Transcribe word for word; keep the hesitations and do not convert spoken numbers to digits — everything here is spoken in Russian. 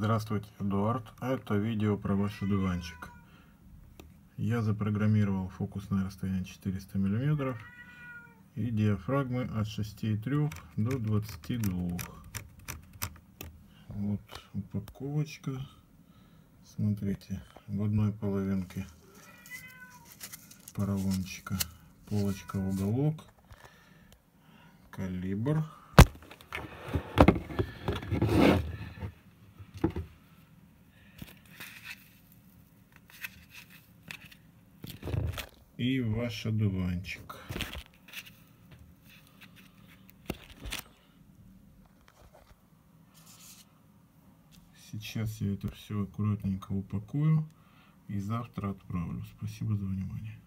Здравствуйте, Эдуард. Это видео про ваш одуванчик. Я запрограммировал фокусное расстояние четыреста миллиметров и диафрагмы от шести и трёх до двадцати двух. Вот упаковочка. Смотрите, в одной половинке поролончика полочка в уголок, калибр. И ваш одуванчик. Сейчас я это все аккуратненько упакую и завтра отправлю. Спасибо за внимание.